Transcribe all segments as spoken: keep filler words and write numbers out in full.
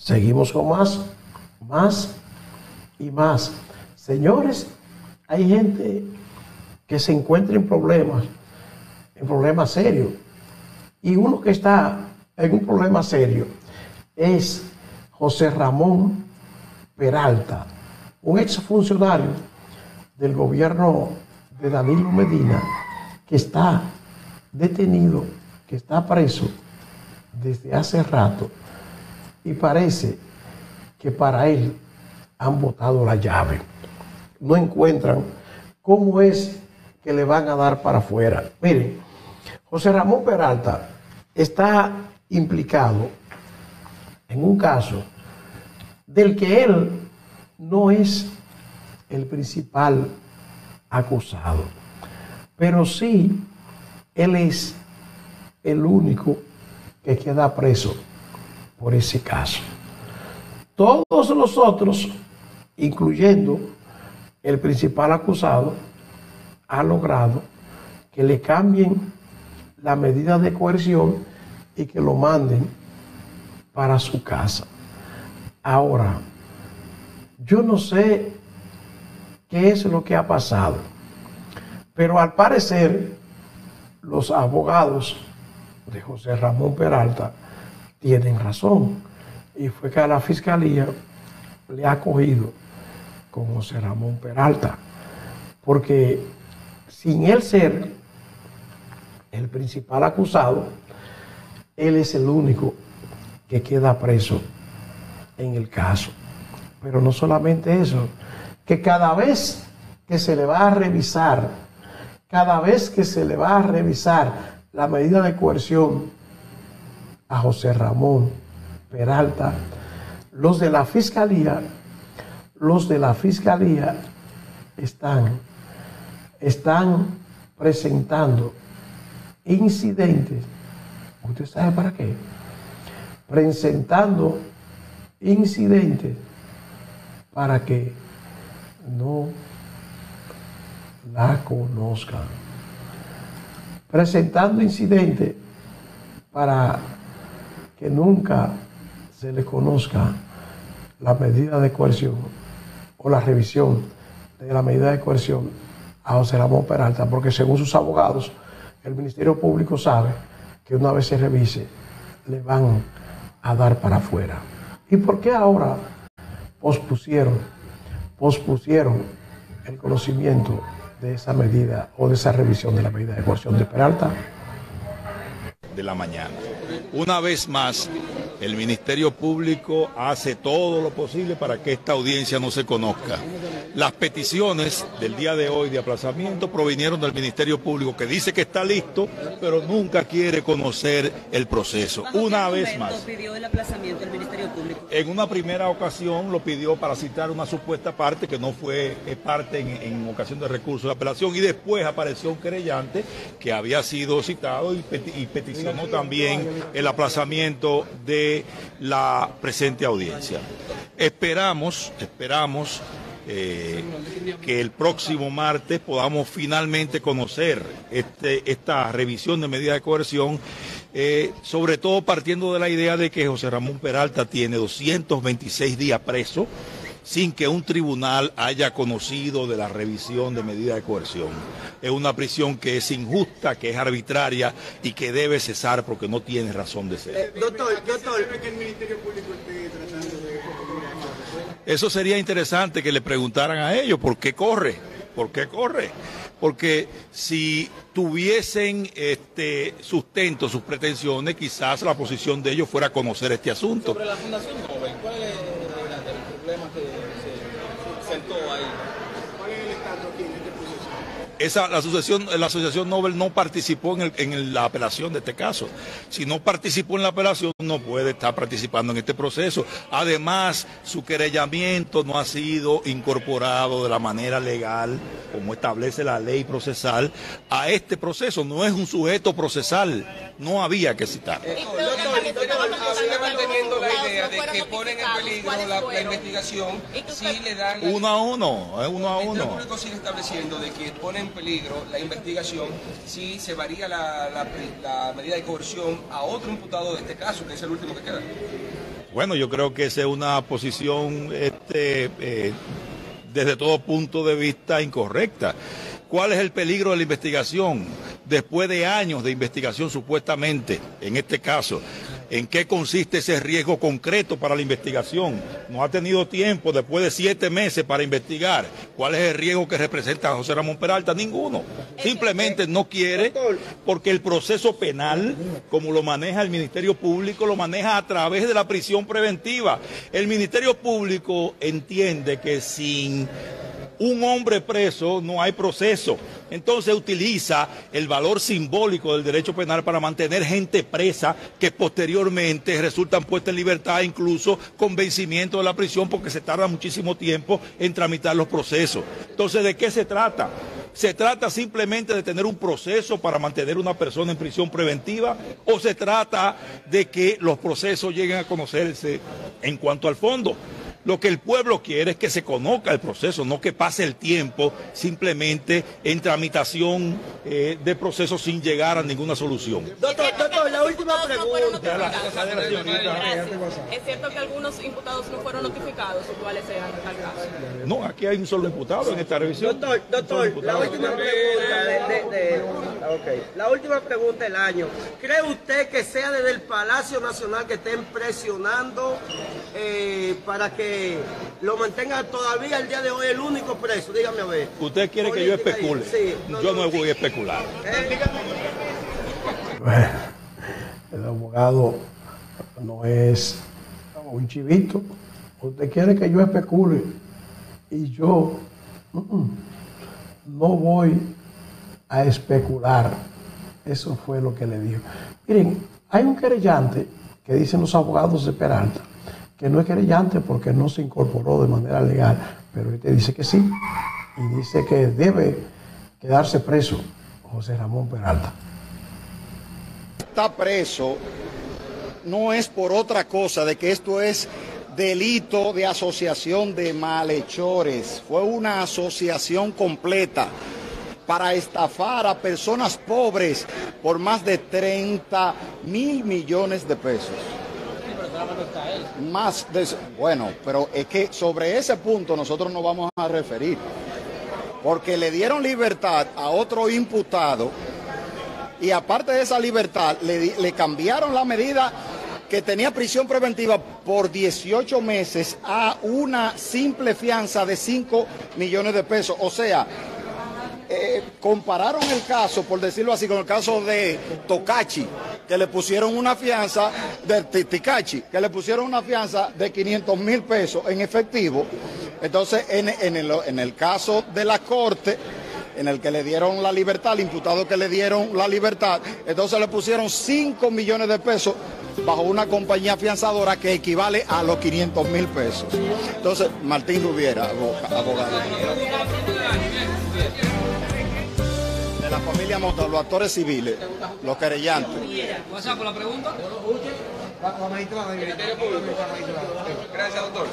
Seguimos con más, más y más. Señores, hay gente que se encuentra en problemas, en problemas serios. Y uno que está en un problema serio es José Ramón Peralta, un exfuncionario del gobierno de Danilo Medina, que está detenido, que está preso desde hace rato, y parece que para él han botado la llave. No encuentran cómo es que le van a dar para afuera. Miren, José Ramón Peralta está implicado en un caso del que él no es el principal acusado, pero sí él es el único que queda preso por ese caso. Todos los otros, incluyendo el principal acusado, han logrado que le cambien la medida de coerción y que lo manden para su casa. Ahora, yo no sé qué es lo que ha pasado, pero al parecer los abogados de José Ramón Peralta tienen razón, y fue que a la fiscalía le ha cogido con José Ramón Peralta, porque sin él ser el principal acusado, él es el único que queda preso en el caso. Pero no solamente eso, que cada vez que se le va a revisar, cada vez que se le va a revisar la medida de coerción a José Ramón Peralta, los de la fiscalía, los de la fiscalía están, están presentando incidentes. ¿Usted sabe para qué? Presentando incidentes para que no la conozcan. Presentando incidentes para que nunca se le conozca la medida de coerción o la revisión de la medida de coerción a José Ramón Peralta, porque según sus abogados, el Ministerio Público sabe que una vez se revise, le van a dar para afuera. ¿Y por qué ahora pospusieron, pospusieron el conocimiento de esa medida o de esa revisión de la medida de coerción de Peralta? De la mañana. Una vez más, el Ministerio Público hace todo lo posible para que esta audiencia no se conozca. Las peticiones del día de hoy de aplazamiento provinieron del Ministerio Público, que dice que está listo, pero nunca quiere conocer el proceso. Una vez más. ¿Pidió el aplazamiento el Ministerio Público? En una primera ocasión lo pidió para citar una supuesta parte que no fue parte en, en ocasión de recurso de apelación, y después apareció un querellante que había sido citado y, peti y peticionó también el aplazamiento de la presente audiencia. Esperamos, esperamos eh, que el próximo martes podamos finalmente conocer este, esta revisión de medida de coerción, eh, sobre todo partiendo de la idea de que José Ramón Peralta tiene doscientos veintiséis días preso sin que un tribunal haya conocido de la revisión de medida de coerción. Es una prisión que es injusta, que es arbitraria y que debe cesar porque no tiene razón de ser. Eh, doctor, doctor, que el Ministerio Público esté tratando de... Eso sería interesante que le preguntaran a ellos por qué corre, por qué corre. Porque si tuviesen este sustento sus pretensiones, quizás la posición de ellos fuera conocer este asunto. Sobre la Fundación Nobel, ¿cuál es el problema que se sentó ahí? ¿Cuál es el estatus aquí en este proceso? Esa, la, asociación, la Asociación Nobel no participó en, el, en la apelación de este caso. Si no participó en la apelación, no puede estar participando en este proceso. Además, su querellamiento no ha sido incorporado de la manera legal, como establece la ley procesal, a este proceso. No es un sujeto procesal, no había que citar. Eh, doctor, el Ministerio sigue manteniendo la idea de que ponen en peligro la, la investigación si le dan... Uno a uno, es uno a uno. El Ministerio Público sigue estableciendo de que pone en peligro la investigación si se varía la, la, la medida de coerción a otro imputado de este caso, que es el último que queda. Bueno, yo creo que esa es una posición este, eh, desde todo punto de vista incorrecta. ¿Cuál es el peligro de la investigación? Después de años de investigación supuestamente, en este caso, ¿en qué consiste ese riesgo concreto para la investigación? No ha tenido tiempo, después de siete meses, para investigar. ¿Cuál es el riesgo que representa José Ramón Peralta? Ninguno. Simplemente no quiere, porque el proceso penal, como lo maneja el Ministerio Público, lo maneja a través de la prisión preventiva. El Ministerio Público entiende que sin un hombre preso no hay proceso. Entonces utiliza el valor simbólico del derecho penal para mantener gente presa que posteriormente resultan puestas en libertad, incluso con vencimiento de la prisión, porque se tarda muchísimo tiempo en tramitar los procesos. Entonces, ¿de qué se trata? ¿Se trata simplemente de tener un proceso para mantener una persona en prisión preventiva o se trata de que los procesos lleguen a conocerse en cuanto al fondo? Lo que el pueblo quiere es que se conozca el proceso, no que pase el tiempo simplemente en tramitación eh, de procesos sin llegar a ninguna solución. Doctor, doctor, la última pregunta. ¿Es cierto que algunos imputados no fueron notificados o cuáles eran al caso? No, aquí hay un solo imputado en esta revisión. Doctor, doctor, la última pregunta de, de, de, okay. La última pregunta del año. ¿Cree usted que sea desde el Palacio Nacional que estén presionando eh, para que lo mantenga todavía el día de hoy el único preso? Dígame a ver. ¿Usted quiere que yo especule? Sí, no, yo no, no voy a especular. ¿Eh? Bueno, el abogado no es un chivito. Usted quiere que yo especule y yo uh -uh, no voy a especular. Eso fue lo que le dijo. Miren, hay un querellante que dicen los abogados de Peralta que no es querellante porque no se incorporó de manera legal, pero este dice que sí, y dice que debe quedarse preso José Ramón Peralta. Está preso no es por otra cosa de que esto es delito de asociación de malhechores. Fue una asociación completa para estafar a personas pobres por más de treinta mil millones de pesos. Más de, bueno, pero es que sobre ese punto nosotros nos vamos a referir, porque le dieron libertad a otro imputado y aparte de esa libertad le, le cambiaron la medida que tenía prisión preventiva por dieciocho meses a una simple fianza de cinco millones de pesos. O sea, eh, compararon el caso, por decirlo así, con el caso de Tocachi, que le pusieron una fianza de Ticachi, que le pusieron una fianza de quinientos mil pesos en efectivo. Entonces, en, en, el, en el caso de la Corte, en el que le dieron la libertad, al imputado que le dieron la libertad, entonces le pusieron cinco millones de pesos bajo una compañía fianzadora que equivale a los quinientos mil pesos. Entonces, Martín Rubiera, abogado. De la familia Mota, los actores civiles, los querellantes. ¿WhatsApp por la pregunta? Gracias, doctor.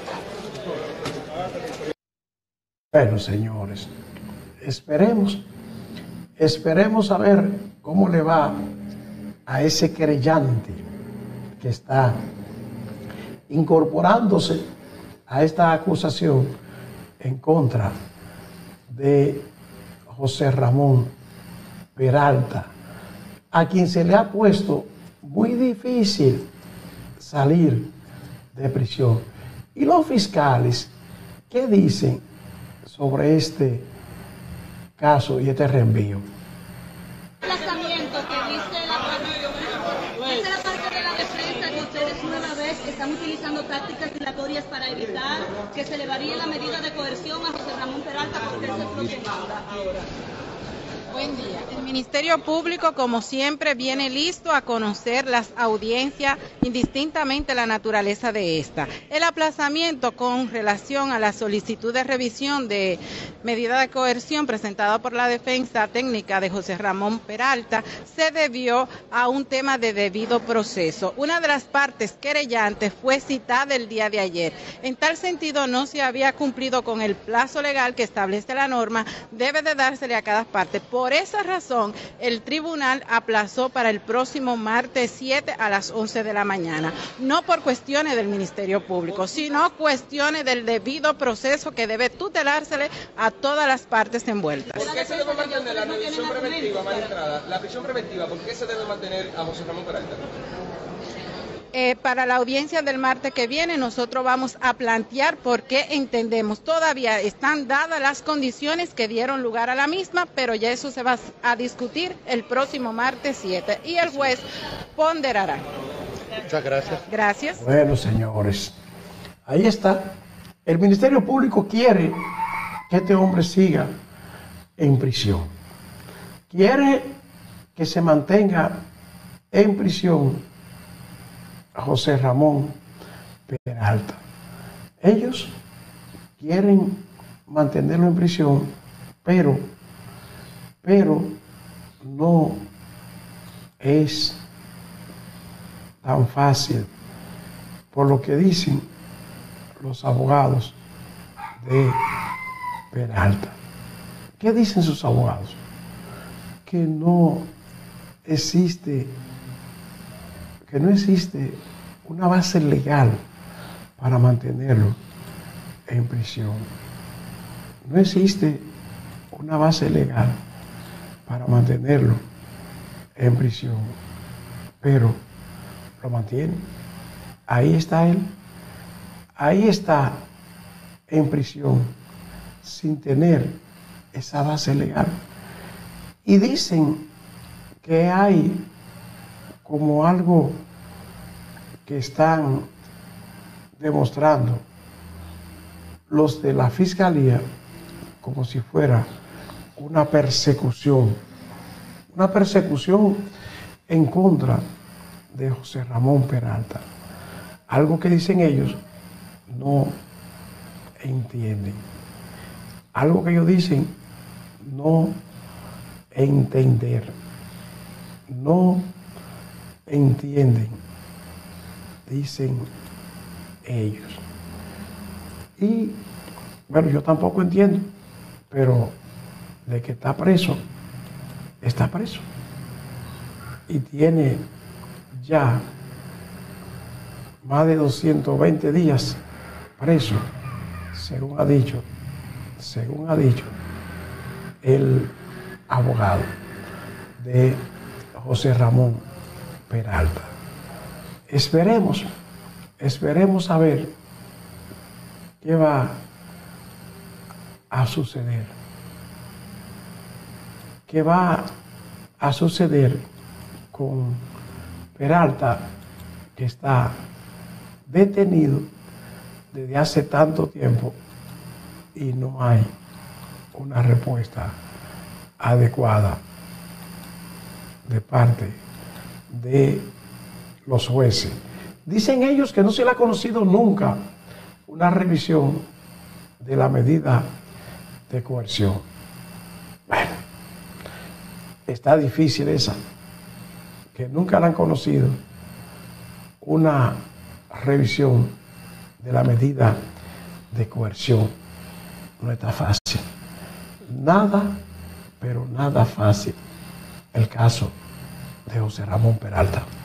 Bueno, señores, esperemos, esperemos a ver cómo le va a ese querellante que está incorporándose a esta acusación en contra de José Ramón Peralta, a quien se le ha puesto muy difícil salir de prisión. Y los fiscales, ¿qué dicen sobre este caso y este reenvío? Desplazamiento que dice la parte, dice la parte de la defensa que ustedes nueva vez están utilizando tácticas dilatorias para evitar que se le varíe la medida de coerción a José Ramón Peralta, porque eso es lo que manda ahora. Buen día. El Ministerio Público, como siempre, viene listo a conocer las audiencias, indistintamente la naturaleza de esta. El aplazamiento con relación a la solicitud de revisión de medida de coerción presentada por la defensa técnica de José Ramón Peralta se debió a un tema de debido proceso. Una de las partes querellantes fue citada el día de ayer. En tal sentido, no se había cumplido con el plazo legal que establece la norma, debe de dársele a cada parte. Por Por esa razón, el tribunal aplazó para el próximo martes siete a las once de la mañana. No por cuestiones del Ministerio Público, sino cuestiones del debido proceso que debe tutelársele a todas las partes envueltas. ¿Por qué se debe mantener la prisión preventiva, magistrada? La prisión preventiva, ¿por qué se debe mantener a José Ramón Peralta? Eh, para la audiencia del martes que viene nosotros vamos a plantear por qué entendemos. Todavía están dadas las condiciones que dieron lugar a la misma, pero ya eso se va a discutir el próximo martes siete y el juez ponderará. Muchas gracias. Gracias. Bueno, señores, ahí está. El Ministerio Público quiere que este hombre siga en prisión. Quiere que se mantenga en prisión a José Ramón Peralta. Ellos quieren mantenerlo en prisión, pero, pero no es tan fácil, por lo que dicen los abogados de Peralta. ¿Qué dicen sus abogados? Que no existe que no existe una base legal para mantenerlo en prisión. No existe una base legal para mantenerlo en prisión, pero lo mantiene. Ahí está él, ahí está en prisión sin tener esa base legal. Y dicen que hay como algo que están demostrando los de la Fiscalía, como si fuera una persecución, una persecución en contra de José Ramón Peralta. Algo que dicen ellos no entienden. Algo que ellos dicen no entender. No entienden, dicen ellos. Y bueno, yo tampoco entiendo, pero de que está preso, está preso. Y tiene ya más de doscientos veinte días preso, según ha dicho, según ha dicho el abogado de José Ramón Peralta. Esperemos, esperemos a ver qué va a suceder. ¿Qué va a suceder con Peralta, que está detenido desde hace tanto tiempo y no hay una respuesta adecuada de parte de los jueces? Dicen ellos que no se le ha conocido nunca una revisión de la medida de coerción. Bueno, está difícil esa, que nunca le han conocido una revisión de la medida de coerción. No está fácil. Nada, pero nada fácil el caso de José Ramón Peralta.